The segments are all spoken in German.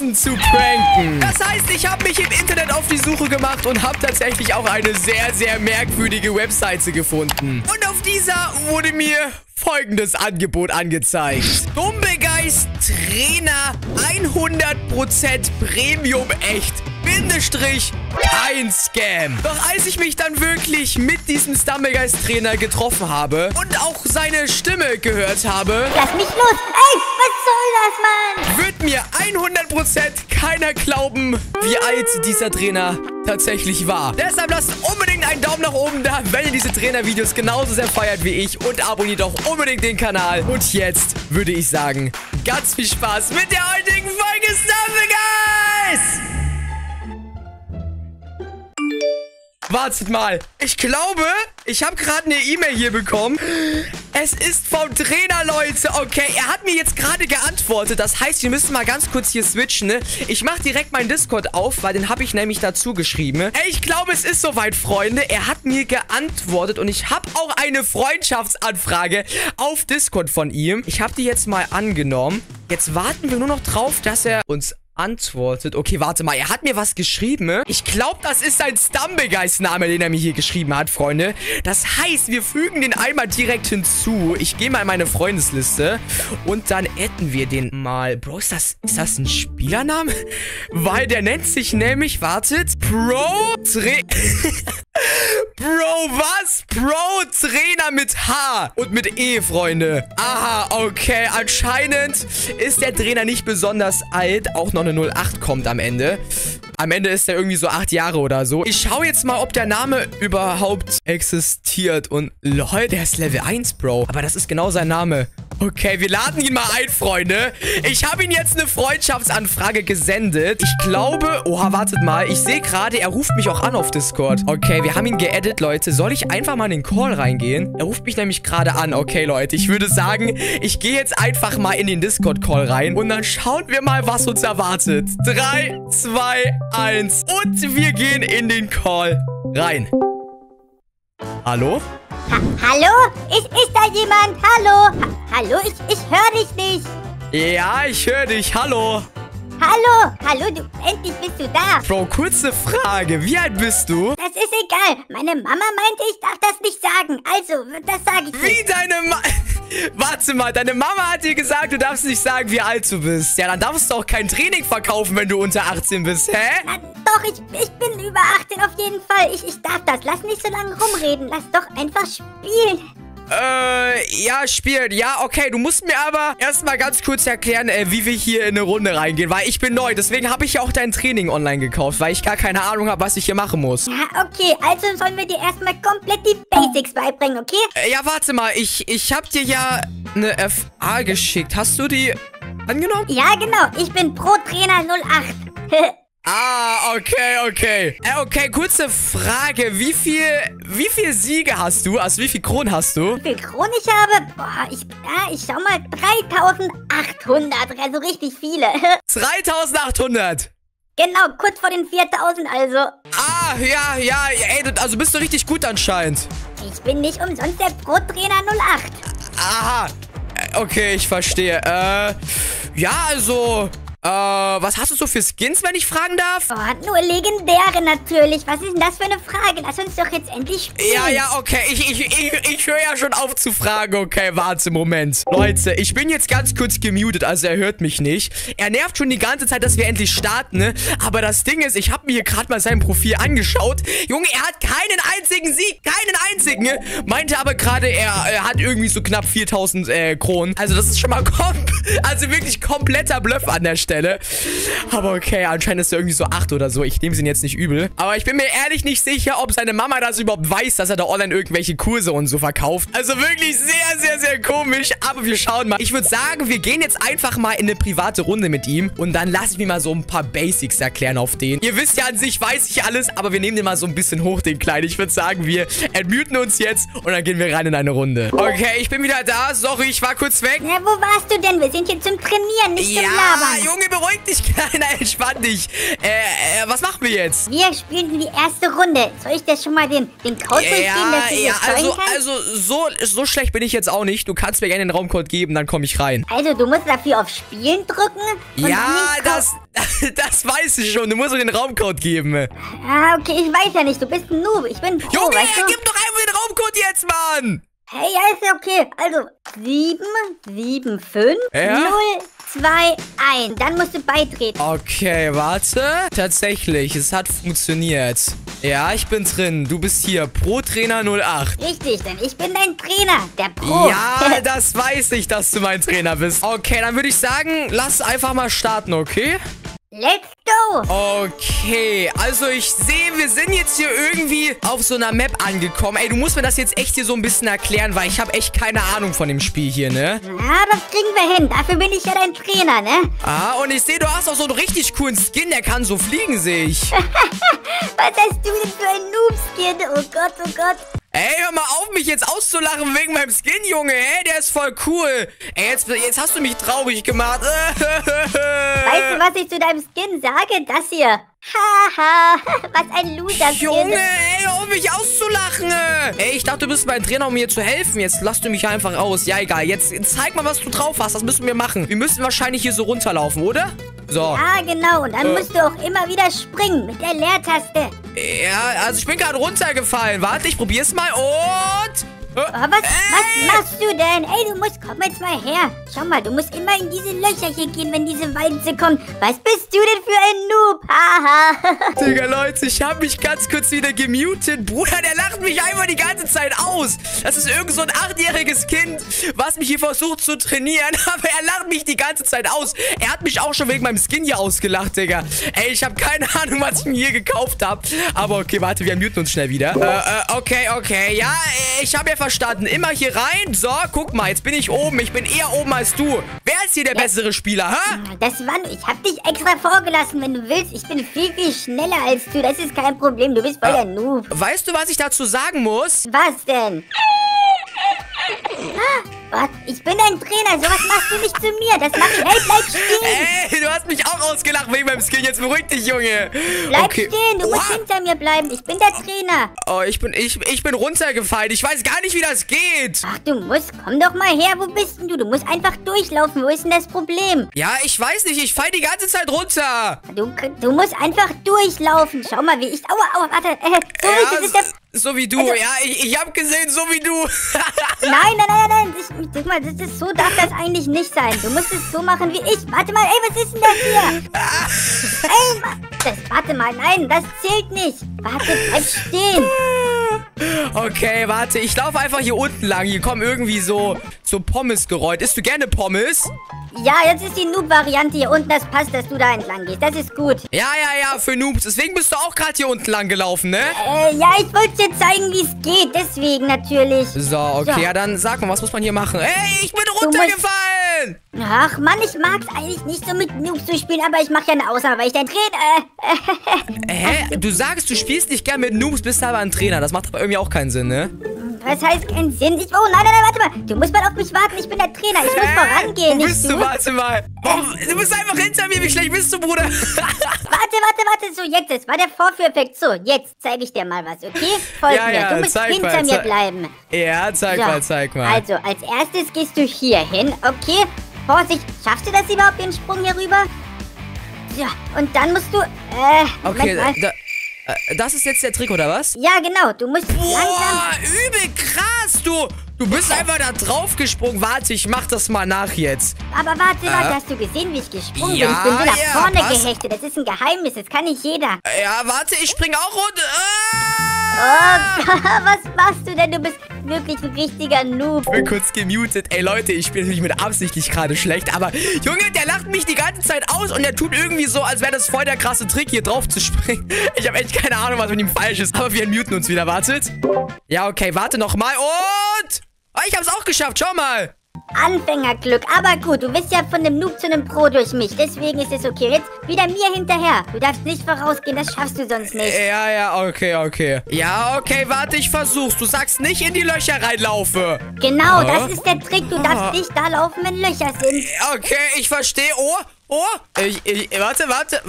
diesen zu pranken. Das heißt, ich habe mich im Internet auf die Suche gemacht und habe tatsächlich auch eine sehr, sehr merkwürdige Webseite gefunden. Und auf dieser wurde mir folgendes Angebot angezeigt. Dumblegeist Trainer 100% Premium echt. Bindestrich, kein Scam. Doch als ich mich dann wirklich mit diesem Stumblegeist-Trainer getroffen habe und auch seine Stimme gehört habe, Lass mich los! Ey, was soll das, Mann? wird mir 100% keiner glauben, wie alt dieser Trainer tatsächlich war. Deshalb lasst unbedingt einen Daumen nach oben da, wenn ihr diese Trainervideos genauso sehr feiert wie ich und abonniert auch unbedingt den Kanal. Und jetzt würde ich sagen, ganz viel Spaß mit der heutigen Folge Stumblegeist! Wartet mal. Ich glaube, ich habe gerade eine E-Mail hier bekommen. Es ist vom Trainer, Leute. Okay, er hat mir jetzt gerade geantwortet. Das heißt, wir müssen mal ganz kurz hier switchen, ne? Ich mache direkt meinen Discord auf, weil den habe ich nämlich dazu geschrieben. Ey, ich glaube, es ist soweit, Freunde. Er hat mir geantwortet und ich habe auch eine Freundschaftsanfrage auf Discord von ihm. Ich habe die jetzt mal angenommen. Jetzt warten wir nur noch drauf, dass er uns antwortet. Okay, warte mal. Er hat mir was geschrieben. Ich glaube, das ist sein Stumblegeist-Name, den er mir hier geschrieben hat, Freunde. Das heißt, wir fügen den einmal direkt hinzu. Ich gehe mal in meine Freundesliste und dann adden wir den mal. Bro, ist das ein Spielername? Weil der nennt sich nämlich, wartet, Bro, was? Bro, Trainer mit H und mit E, Freunde. Aha, okay. Anscheinend ist der Trainer nicht besonders alt. Auch noch eine 08 kommt am Ende. Am Ende ist er irgendwie so 8 Jahre oder so. Ich schaue jetzt mal, ob der Name überhaupt existiert. Und lol, der ist Level 1, Bro. Aber das ist genau sein Name. Okay, wir laden ihn mal ein, Freunde. Ich habe ihm jetzt eine Freundschaftsanfrage gesendet. Ich glaube... Oha, wartet mal. Ich sehe gerade, er ruft mich auch an auf Discord. Okay, wir haben ihn geaddet, Leute. Soll ich einfach mal in den Call reingehen? Er ruft mich nämlich gerade an. Okay, Leute, ich würde sagen, ich gehe jetzt einfach mal in den Discord-Call rein. Und dann schauen wir mal, was uns erwartet. 3, 2, 1. Und wir gehen in den Call rein. Hallo? Hallo? Ist da jemand? Hallo? Hallo? Ich höre dich nicht. Ja, ich höre dich. Hallo. Hallo? Hallo, endlich bist du da. Bro, kurze Frage. Wie alt bist du? Das ist egal. Meine Mama meinte, ich darf das nicht sagen. Also, das sage ich nicht. Wie deine Mama... Warte mal, deine Mama hat dir gesagt, du darfst nicht sagen, wie alt du bist. Ja, dann darfst du auch kein Training verkaufen, wenn du unter 18 bist, hä? Na, doch, ich bin über 18 auf jeden Fall. Ich darf das. Lass nicht so lange rumreden. Lass doch einfach spielen. Ja, spielen. Ja, okay. Du musst mir aber erstmal ganz kurz erklären, wie wir hier in eine Runde reingehen. Weil ich bin neu. Deswegen habe ich ja auch dein Training online gekauft. Weil ich gar keine Ahnung habe, was ich hier machen muss. Ja, okay. Also sollen wir dir erstmal komplett die Basics beibringen, okay? Ja, warte mal. Ich habe dir ja eine FA geschickt. Hast du die angenommen? Ja, genau. Ich bin Pro-Trainer 08. Ah, okay. Okay, kurze Frage. Wie viel Siege hast du? Also wie viel Kronen hast du? Wie viel Kronen ich habe? Boah, ich schau mal. 3800. Also richtig viele. 3800. Genau, kurz vor den 4000 also. Ah, ja. Ey, also bist du richtig gut anscheinend. Ich bin nicht umsonst der Pro-Trainer 08. Aha. Okay, ich verstehe. Ja, also... was hast du so für Skins, wenn ich fragen darf? Oh, nur legendäre natürlich. Was ist denn das für eine Frage? Lass uns doch jetzt endlich spielen. Ja, okay. Ich höre ja schon auf zu fragen. Okay, warte, Moment. Leute, ich bin jetzt ganz kurz gemutet, also er hört mich nicht. Er nervt schon die ganze Zeit, dass wir endlich starten, ne? Aber das Ding ist, ich habe mir hier gerade mal sein Profil angeschaut. Junge, er hat keinen einzigen Sieg. Keinen einzigen. Ne? Meinte aber gerade, er hat irgendwie so knapp 4000 Kronen. Also das ist schon mal also wirklich kompletter Bluff an der Stelle. Aber okay, anscheinend ist er irgendwie so 8 oder so. Ich nehme es ihn jetzt nicht übel. Aber ich bin mir ehrlich nicht sicher, ob seine Mama das überhaupt weiß, dass er da online irgendwelche Kurse und so verkauft. Also wirklich sehr komisch. Aber wir schauen mal. Ich würde sagen, wir gehen jetzt einfach mal in eine private Runde mit ihm. Und dann lasse ich mir mal so ein paar Basics erklären auf den. Ihr wisst ja, an sich weiß ich alles, aber wir nehmen den mal so ein bisschen hoch, den Kleinen. Ich würde sagen, wir entmuten uns jetzt und dann gehen wir rein in eine Runde. Okay, ich bin wieder da. Sorry, ich war kurz weg. Ja, wo warst du denn? Wir sind hier zum Trainieren, nicht zum Labern. Junge, Junge, beruhig dich, Kleiner, entspann dich. Was machen wir jetzt? Wir spielen die erste Runde. Soll ich dir schon mal den Code durchgeben, dass du dir joinen kannst? Also so schlecht bin ich jetzt auch nicht. Du kannst mir gerne den Raumcode geben, dann komme ich rein. Also, du musst dafür auf Spielen drücken. Und ja, das weiß ich schon. Du musst mir den Raumcode geben. Ah, okay, ich weiß ja nicht. Du bist ein Noob. Ich bin Pro, Junge, weißt du? gib doch einfach den Raumcode jetzt, Mann. Hey, ja, ist ja okay. Also, 775 Ja? 021. Dann musst du beitreten. Okay, warte. Tatsächlich, es hat funktioniert. Ja, ich bin drin. Du bist hier, Pro-Trainer 08. Richtig, denn ich bin dein Trainer, der Pro. Ja, das weiß ich, dass du mein Trainer bist. Okay, dann würde ich sagen, lass einfach mal starten, okay? Let's go. Okay, also ich sehe, wir sind jetzt hier irgendwie auf so einer Map angekommen. Ey, du musst mir das jetzt echt hier so ein bisschen erklären, weil ich habe echt keine Ahnung von dem Spiel hier, ne? Ja, das kriegen wir hin. Dafür bin ich ja dein Trainer, ne? Ah, und ich sehe, du hast auch so einen richtig coolen Skin, der kann so fliegen, sehe ich. Was hast du denn für ein Noob-Skin? Oh Gott, oh Gott. Ey, hör mal auf, mich jetzt auszulachen wegen meinem Skin, Junge. Ey, der ist voll cool. Ey, jetzt hast du mich traurig gemacht. Weißt du, was ich zu deinem Skin sage? Das hier. Haha, was ein Loser-Skin. Junge, ey, hör auf mich auszulachen. Ey, ich dachte, du bist mein Trainer, um mir zu helfen. Jetzt lass du mich einfach aus. Ja, egal. Jetzt zeig mal, was du drauf hast. Das müssen wir machen. Wir müssen wahrscheinlich hier so runterlaufen, oder? So. Ja, genau. Und dann musst du auch immer wieder springen mit der Leertaste. Ja, also ich bin gerade runtergefallen. Warte, ich probier's mal und... Oh, was machst du denn? Ey, komm jetzt mal her. Schau mal, du musst immer in diese Löcher hier gehen, wenn diese Walze kommt. Was bist du denn für ein Noob? Haha. Digga, Leute, ich habe mich ganz kurz wieder gemutet. Bruder, der lacht mich einfach die ganze Zeit aus. Das ist irgend so ein 8-jähriges Kind, was mich hier versucht zu trainieren. Aber er lacht mich die ganze Zeit aus. Er hat mich auch schon wegen meinem Skin hier ausgelacht, Digga. Ey, ich habe keine Ahnung, was ich mir hier gekauft habe. Aber okay, warte, wir muten uns schnell wieder. Okay. Ja, ich habe ja verstanden. Immer hier rein. So, guck mal, jetzt bin ich oben. Ich bin eher oben als du. Wer ist hier der bessere Spieler, hä? Ich hab dich extra vorgelassen, wenn du willst. Ich bin viel, viel schneller als du. Das ist kein Problem. Du bist voll der Noob. Weißt du, was ich dazu sagen muss? Was denn? Was? Ich bin dein Trainer. Sowas machst du nicht zu mir. Das mach ich. Hey, bleib stehen. Ey, du hast mich auch ausgelacht wegen meinem Skin. Jetzt beruhig dich, Junge. Bleib stehen. Du musst hinter mir bleiben. Ich bin der Trainer. Oh, ich bin runtergefallen. Ich weiß gar nicht, wie das geht. Ach, du musst. Komm doch mal her. Wo bist denn du? Du musst einfach durchlaufen. Wo ist denn das Problem? Ja, ich weiß nicht. Ich fall die ganze Zeit runter. Du musst einfach durchlaufen. Schau mal, wie ich... Aua, warte. So wie du. Also, ja, ich hab gesehen, so wie du. Nein. Guck mal, so darf das eigentlich nicht sein. Du musst es so machen wie ich. Warte mal, ey, was ist denn das hier? Ey, warte mal, nein, das zählt nicht. Warte, bleib stehen. Okay, warte, ich laufe einfach hier unten lang. Hier kommen irgendwie so Pommes gerollt. Isst du gerne Pommes? Ja, jetzt ist die Noob-Variante hier unten. Das passt, dass du da entlang gehst. Das ist gut. Ja, für Noobs. Deswegen bist du auch gerade hier unten lang gelaufen, ne? Ja, ich wollte dir zeigen, wie es geht. Deswegen natürlich. So, okay, ja, dann sag mal, was muss man hier machen? Ey, ich bin runtergefallen! Ach, Mann, ich mag's eigentlich nicht so mit Noobs zu spielen, aber ich mache ja eine Ausnahme, weil ich dein Trainer... Hä? Du sagst, du spielst nicht gern mit Noobs, bist aber ein Trainer. Das macht aber irgendwie auch keinen Sinn, ne? Was heißt keinen Sinn? Oh, nein, warte mal. Du musst mal auf mich warten. Ich bin der Trainer. Ich muss vorangehen, nicht du? Warte mal. Du bist einfach hinter mir. Wie schlecht bist du, Bruder? Warte. So, jetzt. Das war der Vorführeffekt. So, jetzt zeige ich dir mal was, okay? Folg mir. Du musst hinter mir bleiben. Ja, zeig mal. Also, als erstes gehst du hier hin, okay? Vorsicht. Schaffst du das überhaupt, den Sprung hier rüber? Ja, und dann musst du... okay, das ist jetzt der Trick, oder was? Ja, genau. Du musst langsam... Übel krass, du bist einfach da drauf gesprungen. Warte, ich mach das mal nach jetzt. Aber warte, hast du gesehen, wie ich gesprungen bin? Ich bin so nach vorne gehechtet. Das ist ein Geheimnis, das kann nicht jeder. Ja, warte, ich spring auch runter. Oh, was machst du denn? Du bist wirklich ein richtiger Noob. Ich bin kurz gemutet. Ey, Leute, ich spiele natürlich mit absichtlich gerade schlecht, aber Junge, der lacht mich die ganze Zeit aus und der tut irgendwie so, als wäre das voll der krasse Trick, hier drauf zu springen. Ich habe echt keine Ahnung, was mit ihm falsch ist, aber wir muten uns wieder. Wartet. Ja, okay, warte nochmal und... Oh, ich hab's auch geschafft, schau mal. Anfängerglück. Aber gut, du bist ja von einem Noob zu einem Pro durch mich. Deswegen ist es okay. Jetzt wieder mir hinterher. Du darfst nicht vorausgehen, das schaffst du sonst nicht. Ja, okay. Ja, okay, warte, ich versuch's. Du sagst nicht in die Löcher reinlaufe. Genau, das ist der Trick. Du darfst nicht da laufen, wenn Löcher sind. Okay, ich verstehe. Oh. Warte,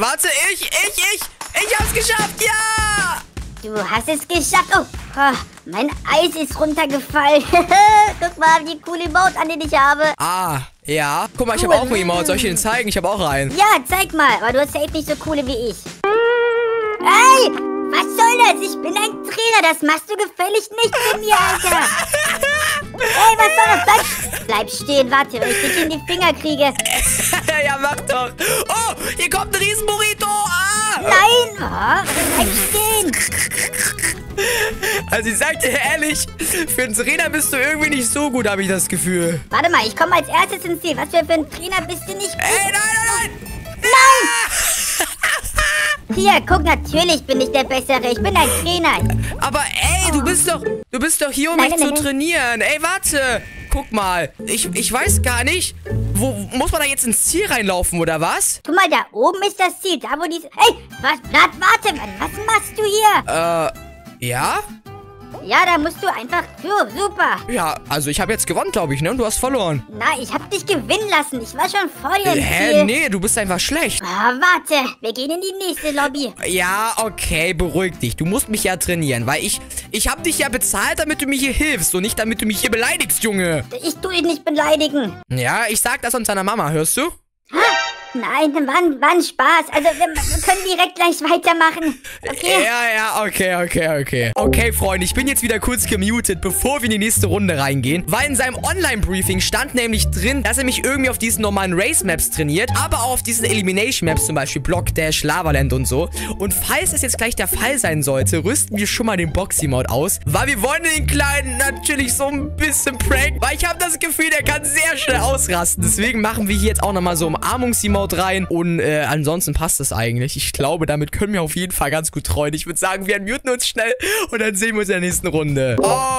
ich hab's geschafft, ja! Du hast es geschafft. Oh, mein Eis ist runtergefallen. Guck mal, die coole Emote an, den ich habe. Ah, ja. Guck mal, ich habe auch einen Emote. Soll ich den zeigen? Ich habe auch einen. Ja, zeig mal. Aber du hast safe nicht so coole wie ich. Hey, was soll das? Ich bin ein Trainer. Das machst du gefälligst nicht mit mir, Alter. Hey, was soll das? Bleib stehen, warte, wenn ich dich in die Finger kriege. Ja, mach doch. Oh, hier kommt ein Riesenburrito. Ah! Nein, bleib stehen. Also ich sag dir ehrlich, für einen Trainer bist du irgendwie nicht so gut, habe ich das Gefühl. Warte mal, ich komme als erstes ins Ziel. Was für ein Trainer bist du nicht gut? Ey, nein! Hier, guck, natürlich bin ich der Bessere. Ich bin ein Trainer. Aber ey, du bist doch hier, um mich zu trainieren. Ey, warte. Guck mal, ich weiß gar nicht. Muss man da jetzt ins Ziel reinlaufen, oder was? Guck mal, da oben ist das Ziel. Da, wo die... Hey, warte, was machst du hier? Ja? Ja, da musst du einfach... Super. Ja, also ich habe jetzt gewonnen, glaube ich, ne? Und du hast verloren. Na, ich habe dich gewinnen lassen. Ich war schon vor dir im Ziel. Hä? Nee, du bist einfach schlecht. Warte. Wir gehen in die nächste Lobby. Ja, okay, beruhig dich. Du musst mich ja trainieren, weil ich habe dich ja bezahlt, damit du mir hier hilfst und nicht, damit du mich hier beleidigst, Junge. Ich tue dich nicht beleidigen. Ja, ich sag das an deiner Mama, hörst du? Nein, war ein Spaß. Also, wir können direkt gleich weitermachen. Okay? Ja, okay. Okay, Freunde, ich bin jetzt wieder kurz gemutet, bevor wir in die nächste Runde reingehen. Weil in seinem Online-Briefing stand nämlich drin, dass er mich irgendwie auf diesen normalen Race-Maps trainiert, aber auch auf diesen Elimination-Maps, zum Beispiel Block Dash, Lavaland und so. Und falls es jetzt gleich der Fall sein sollte, rüsten wir schon mal den Boxy-Mode aus. Weil wir wollen den Kleinen natürlich so ein bisschen pranken, weil ich habe das Gefühl, der kann sehr schnell ausrasten. Deswegen machen wir hier jetzt auch nochmal so Umarmungs-Emote rein und ansonsten passt das eigentlich. Ich glaube, damit können wir auf jeden Fall ganz gut treuen. Ich würde sagen, wir unmuten uns schnell und dann sehen wir uns in der nächsten Runde.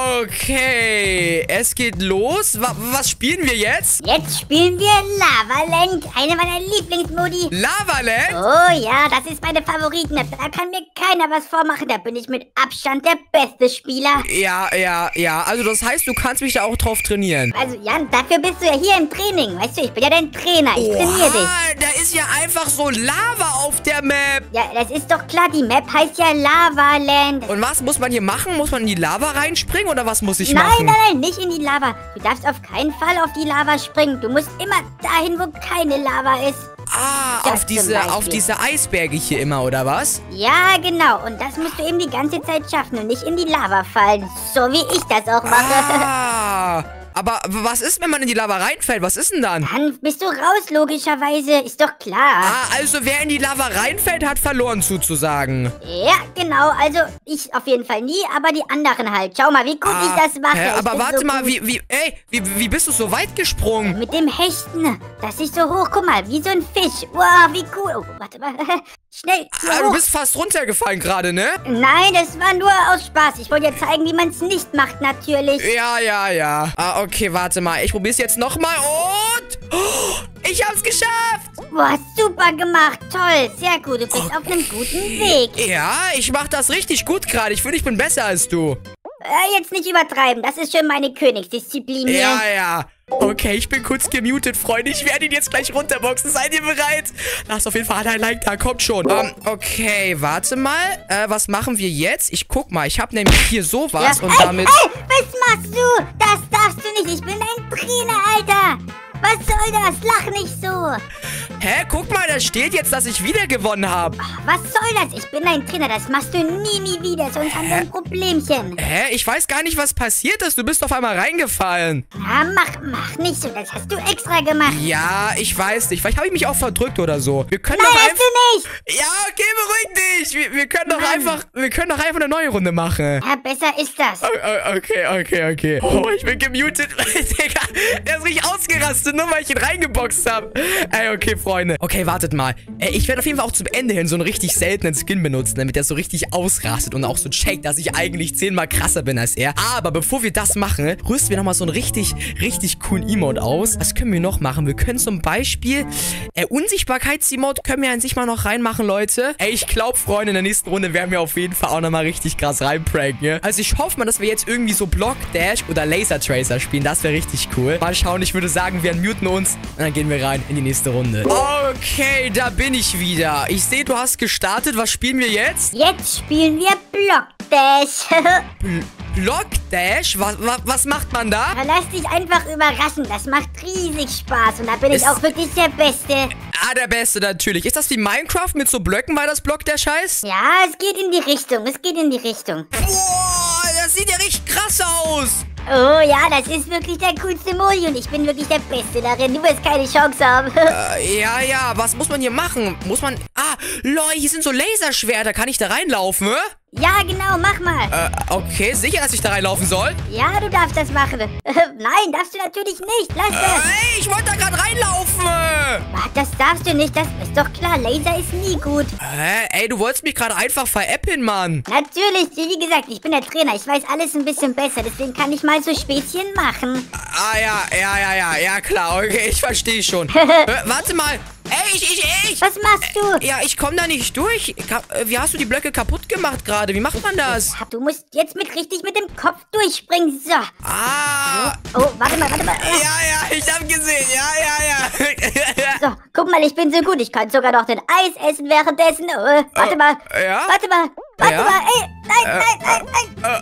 Okay, es geht los. Was spielen wir jetzt? Jetzt spielen wir Lavaland, eine meiner Lieblingsmodi. Lavaland? Oh ja, das ist meine Favoriten-Map. Da kann mir keiner was vormachen. Da bin ich mit Abstand der beste Spieler. Ja. Also das heißt, du kannst mich da auch drauf trainieren. Also Jan, dafür bist du ja hier im Training. Weißt du, ich bin ja dein Trainer. Ich trainiere dich. Da ist ja einfach so Lava auf der Map. Ja, das ist doch klar. Die Map heißt ja Lavaland. Und was muss man hier machen? Muss man in die Lava reinspringen oder was muss ich machen? Nein, nicht in die Lava. Du darfst auf keinen Fall auf die Lava springen. Du musst immer dahin, wo keine Lava ist. Auf diese Eisberge hier immer, oder was? Ja, genau. Und das musst du eben die ganze Zeit schaffen und nicht in die Lava fallen. So wie ich das auch mache. Aber was ist, wenn man in die Lava reinfällt? Was ist denn dann? Dann bist du raus, logischerweise. Ist doch klar. Also wer in die Lava reinfällt, hat verloren sozusagen. Ja, genau. Also ich auf jeden Fall nie, aber die anderen halt. Schau mal, wie gut ich das mache. Aber warte mal, wie bist du so weit gesprungen? Mit dem Hechten. Das ist so hoch. Guck mal, wie so ein Fisch. Wow, wie cool. Oh, warte mal. Schnell. Du bist fast runtergefallen gerade, ne? Nein, das war nur aus Spaß. Ich wollte dir zeigen, wie man es nicht macht, natürlich. Ja. Okay, warte mal. Ich probier's jetzt nochmal und... Oh, ich hab's geschafft! Boah, super gemacht. Toll. Sehr gut. Du bist auf einem guten Weg. Ja, ich mach das richtig gut gerade. Ich finde, ich bin besser als du. Jetzt nicht übertreiben. Das ist schon meine Königsdisziplin hier. Ja. Okay, ich bin kurz gemutet, Freunde. Ich werde ihn jetzt gleich runterboxen. Seid ihr bereit? Lasst auf jeden Fall ein Like da. Kommt schon. Okay, warte mal. Was machen wir jetzt? Ich guck mal. Ich habe nämlich hier sowas und damit... Ey, was machst du? Das darfst du nicht. Ich bin ein Trainer, Alter. Was soll das? Lach nicht so. Hä? Guck mal, da steht jetzt, dass ich wieder gewonnen habe. Was soll das? Ich bin ein Trainer. Das machst du nie wieder. Sonst haben wir ein Problemchen. Hä? Ich weiß gar nicht, was passiert ist. Du bist auf einmal reingefallen. Ja, mach nicht so. Das hast du extra gemacht. Ja, ich weiß nicht. Vielleicht habe ich mich auch verdrückt oder so. Wir können Nein, doch hast du nicht. Ja, okay, beruhig dich. Wir können doch einfach eine neue Runde machen. Ja, besser ist das. Okay. Oh, ich bin gemutet. Digga, der ist richtig ausgerastet, nur weil ich ihn reingeboxt habe. Ey, okay, Freunde. Freunde. Okay, wartet mal. Ich werde auf jeden Fall auch zum Ende hin so einen richtig seltenen Skin benutzen, damit er so richtig ausrastet und auch so checkt, dass ich eigentlich 10-mal krasser bin als er. Aber bevor wir das machen, rüsten wir nochmal so einen richtig coolen Emote aus. Was können wir noch machen? Wir können zum Beispiel Unsichtbarkeits-Emote können wir an sich mal noch reinmachen, Leute. Ey, ich glaube, Freunde, in der nächsten Runde werden wir auf jeden Fall auch nochmal richtig krass reinpranken. Ja? Also ich hoffe mal, dass wir jetzt irgendwie so Block Dash oder Laser Tracer spielen. Das wäre richtig cool. Mal schauen, ich würde sagen, wir unmuten uns und dann gehen wir rein in die nächste Runde. Okay, da bin ich wieder. Ich sehe, du hast gestartet. Was spielen wir jetzt? Jetzt spielen wir Block Dash. Block Dash? Was macht man da? Lass dich einfach überraschen. Das macht riesig Spaß. Und da bin ich auch wirklich der Beste. Ah, der Beste natürlich. Ist das wie Minecraft mit so Blöcken, weil das Block Dash heißt? Ja, es geht in die Richtung. Es geht in die Richtung. Boah, das sieht ja richtig krass aus. Oh ja, das ist wirklich der coolste Modi und ich bin wirklich der Beste darin. Du wirst keine Chance haben. Ja. Was muss man hier machen? Muss man... Ah, lol, hier sind so Laserschwerter. Kann ich da reinlaufen, Ja, genau, mach mal. Okay, sicher, dass ich da reinlaufen soll? Ja, du darfst das machen. Nein, darfst du natürlich nicht. Lass das. Ey, ich wollte da gerade reinlaufen. Das darfst du nicht. Das ist doch klar. Laser ist nie gut. Ey, du wolltest mich gerade einfach veräppeln, Mann. Natürlich. Wie gesagt, ich bin der Trainer. Ich weiß alles ein bisschen besser. Deswegen kann ich mal so Späßchen machen. Ah, ja, klar. Okay, ich verstehe schon. Warte mal. Ey, ich. Was machst du? Ja, ich komme da nicht durch. Wie hast du die Blöcke kaputt gemacht gerade? Wie macht man das? Du musst jetzt richtig mit dem Kopf durchspringen. So. Ah. Oh, warte mal. Ja, ich hab gesehen. Ja. So, guck mal, ich bin so gut. Ich kann sogar noch den Eis essen währenddessen. Oh, warte mal. Ja? Warte mal. Ey, nein.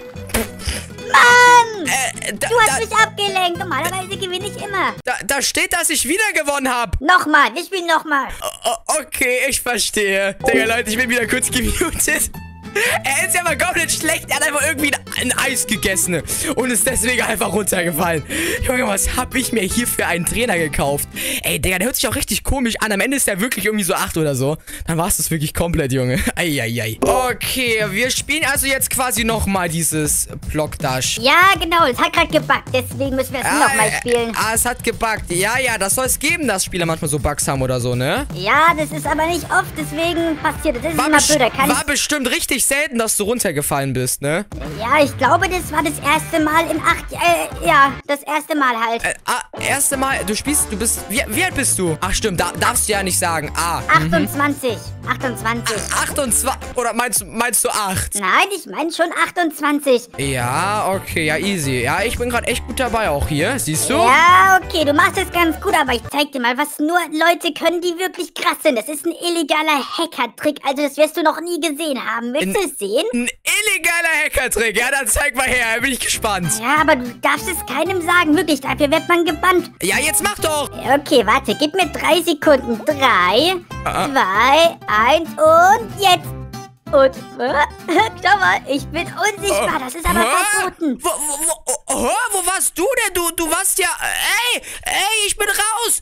Mann! Du hast mich abgelenkt. Normalerweise gewinne ich immer. Da steht, dass ich wieder gewonnen habe. Nochmal, wir spielen nochmal. Okay, ich verstehe. Digga, Leute, ich bin wieder kurz gemutet. Er ist ja mal komplett schlecht. Er hat einfach irgendwie ein Eis gegessen und ist deswegen einfach runtergefallen. Junge, was hab ich mir hier für einen Trainer gekauft? Ey, Digga, der hört sich auch richtig komisch an. Am Ende ist der wirklich irgendwie so 8 oder so. Dann war es das wirklich komplett, Junge. Eieiei. Okay, wir spielen also jetzt quasi nochmal dieses Block Dash. Ja, genau. Es hat gerade gebuggt. Deswegen müssen wir es nochmal spielen. Es hat gebuggt. Ja, das soll es geben, dass Spieler manchmal so Bugs haben oder so, ne? Ja, das ist aber nicht oft. Deswegen passiert das. Das ist immer blöder. War bestimmt richtig selten, dass du runtergefallen bist, ne? Ja, ich glaube, das war das erste Mal in 8... ja, das erste Mal halt. Erste Mal? Du bist... Wie alt bist du? Ach, stimmt, darfst du ja nicht sagen. 28. 28. 28? Oder meinst du 8? Nein, ich meine schon 28. Ja, okay, ja, easy. Ja, ich bin gerade echt gut dabei auch hier, siehst du? Ja, okay, du machst es ganz gut, aber ich zeig dir mal, was nur Leute können, die wirklich krass sind. Das ist ein illegaler Hacker-Trick, also das wirst du noch nie gesehen haben. Willst du es sehen? Ein illegaler Hacker-Trick, ja, dann zeig mal her, bin ich gespannt. Ja, aber du darfst es keinem sagen, wirklich, dafür wird man gebannt. Ja, jetzt mach doch. Okay, warte, gib mir 3 Sekunden. 3, 2, 1 und jetzt. Und, schau mal, ich bin unsichtbar, das ist aber verboten. Wo warst du denn? Du warst ja, ey, ich bin raus.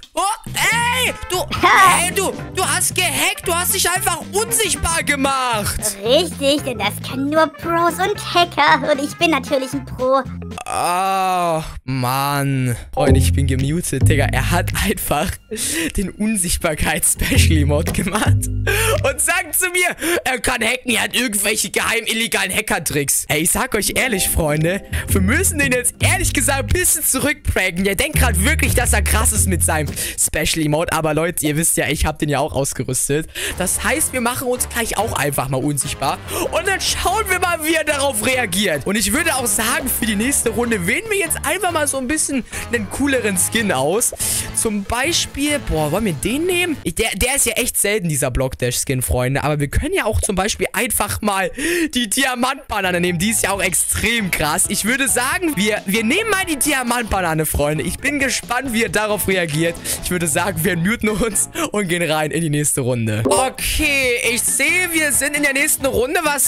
Du hast gehackt, du hast dich einfach unsichtbar gemacht. Richtig, denn das können nur Pros und Hacker und ich bin natürlich ein Pro. Oh, Mann. Freunde, ich bin gemutet, Digga. Er hat einfach den Unsichtbarkeits-Special-Emote gemacht und sagt zu mir, er kann hacken, er hat irgendwelche geheimen, illegalen Hacker-Tricks. Ey, ich sag euch ehrlich, Freunde, wir müssen den jetzt ehrlich gesagt ein bisschen zurückpranken. Der denkt gerade wirklich, dass er krass ist mit seinem Special-Emote, aber Leute, ihr wisst ja, ich habe den ja auch ausgerüstet. Das heißt, wir machen uns gleich auch einfach mal unsichtbar und dann schauen wir mal, wie er darauf reagiert. Und ich würde auch sagen, für die nächste Runde wählen wir jetzt einfach mal so ein bisschen einen cooleren Skin aus. Zum Beispiel, wollen wir den nehmen? Der ist ja echt selten, dieser Block Dash Skin, Freunde. Aber wir können ja auch zum Beispiel einfach mal die Diamantbanane nehmen. Die ist ja auch extrem krass. Ich würde sagen, wir nehmen mal die Diamantbanane, Freunde. Ich bin gespannt, wie er darauf reagiert. Ich würde sagen, wir muten uns und gehen rein in die nächste Runde. Okay, ich sehe, wir sind in der nächsten Runde.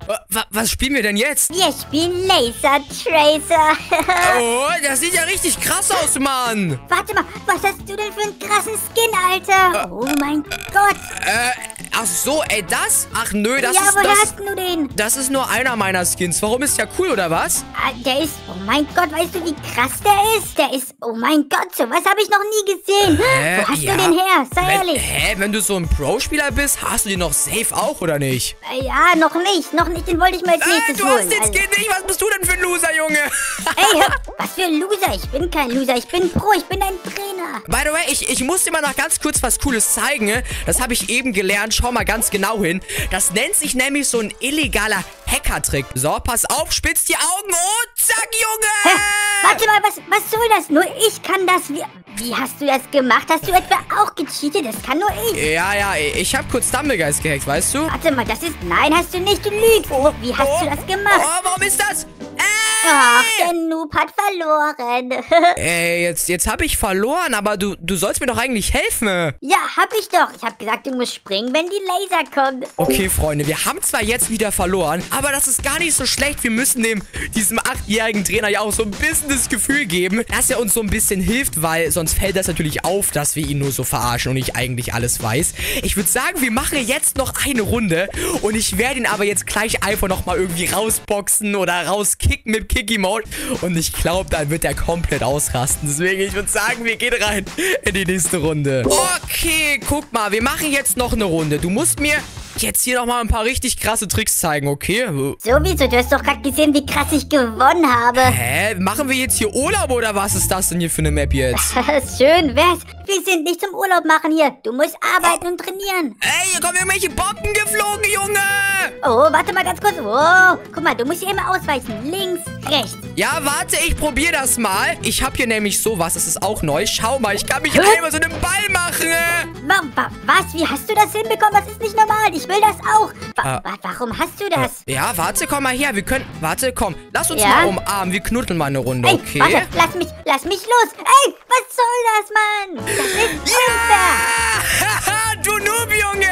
Was spielen wir denn jetzt? Wir spielen Laser Tracer. Oh, das sieht ja richtig krass aus, Mann. Warte mal, was hast du denn für einen krassen Skin, Alter? Oh mein Gott. Ach so, ey, das? Ach nö, das Ja, ist... woher hast du den? Das ist nur einer meiner Skins. Warum ist der cool, oder was? Der ist, oh mein Gott, weißt du, wie krass der ist? Der ist, oh mein Gott, sowas habe ich noch nie gesehen. Wo hast du den her? Sei ehrlich. Wenn du so ein Pro-Spieler bist, hast du den noch safe auch, oder nicht? Ja, noch nicht, den wollte ich mal als nächstes Du holen. hast den Skin nicht, was bist du denn für ein Loser, Junge? Ey, was für ein Loser, ich bin kein Loser, ich bin Pro, ich bin ein Trainer. By the way, ich muss dir mal noch ganz kurz was Cooles zeigen. Ne? Das habe ich eben gelernt, schau mal ganz genau hin. Das nennt sich nämlich so ein illegaler Hacker-Trick. So, pass auf, spitz die Augen und zack, Junge! Hä? Warte mal, was soll das? Nur ich kann das. Wie hast du das gemacht? Hast du etwa auch gecheatet? Das kann nur ich. Ja, ich habe kurz Stumblegeist gehackt, weißt du? Warte mal, das ist... Nein, hast du nicht, du lügst. Oh, wie hast du das gemacht? Oh, warum ist das? Ach, der Noob hat verloren. Jetzt habe ich verloren, aber du sollst mir doch eigentlich helfen. Ja, hab ich doch. Ich hab gesagt, du musst springen, wenn die Laser kommen. Okay, Freunde, wir haben zwar jetzt wieder verloren, aber das ist gar nicht so schlecht. Wir müssen diesem 8-jährigen Trainer ja auch so ein bisschen das Gefühl geben, dass er uns so ein bisschen hilft, weil sonst fällt das natürlich auf, dass wir ihn nur so verarschen und ich eigentlich alles weiß. Ich würde sagen, wir machen jetzt noch eine Runde und ich werde ihn aber jetzt gleich einfach nochmal irgendwie rausboxen oder rauskicken mit Kiki-Mode und ich glaube, dann wird er komplett ausrasten. Deswegen, ich würde sagen, wir gehen rein in die nächste Runde. Okay, guck mal, wir machen jetzt noch eine Runde. Du musst mir jetzt hier nochmal ein paar richtig krasse Tricks zeigen, okay? Sowieso, du hast doch gerade gesehen, wie krass ich gewonnen habe. Hä? Machen wir jetzt hier Urlaub oder was ist das denn hier für eine Map jetzt? Schön wär's. Wir sind nicht zum Urlaub machen hier. Du musst arbeiten und trainieren. Ey, hier kommen irgendwelche Bomben geflogen, Junge! Oh, warte mal ganz kurz. Oh, guck mal, du musst hier immer ausweichen. Links, rechts. Ja, warte, ich probiere das mal. Ich habe hier nämlich sowas, das ist auch neu. Schau mal, ich kann mich einmal so einen Ball machen. Was? Wie hast du das hinbekommen? Das ist nicht normal. Ich will das auch. Warum hast du das? Ja, warte, komm mal her. Wir können... Warte, komm. Lass uns mal umarmen. Wir knuddeln mal eine Runde, okay? Warte, lass mich los. Ey, was soll das, Mann? Das ist unfair. Ja! Du Noob, Junge!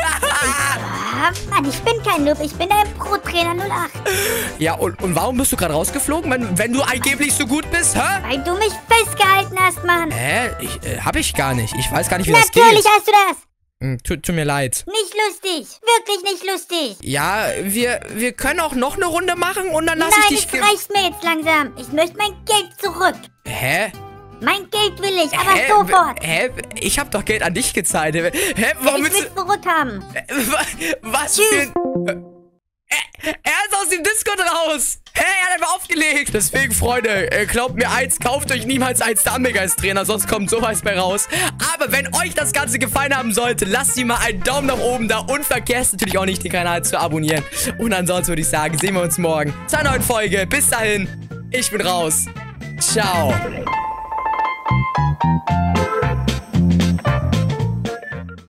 Mann, ich bin kein Noob. Ich bin ein Pro-Trainer 08. Ja, und warum bist du gerade rausgeflogen, wenn du angeblich so gut bist, hä? Weil du mich festgehalten hast, Mann. Hab ich gar nicht. Ich weiß gar nicht, wie das geht. Natürlich hast du das. Tut mir leid. Nicht lustig. Wirklich nicht lustig. Ja, wir können auch noch eine Runde machen und dann lasse ich dich... Nein, das reicht mir jetzt langsam. Ich möchte mein Geld zurück. Hä? Mein Geld will ich, aber sofort. Ich hab doch Geld an dich gezahlt. Warum ich will es zurückhaben. Was für ein... Er ist aus dem Discord raus. Er hat einfach aufgelegt. Deswegen, Freunde, glaubt mir eins, kauft euch niemals einen Stumblegeist-Trainer, sonst kommt sowas bei raus. Aber wenn euch das Ganze gefallen haben sollte, lasst ihr mal einen Daumen nach oben da und vergesst natürlich auch nicht, den Kanal zu abonnieren. Und ansonsten würde ich sagen, sehen wir uns morgen zur neuen Folge. Bis dahin, ich bin raus. Ciao.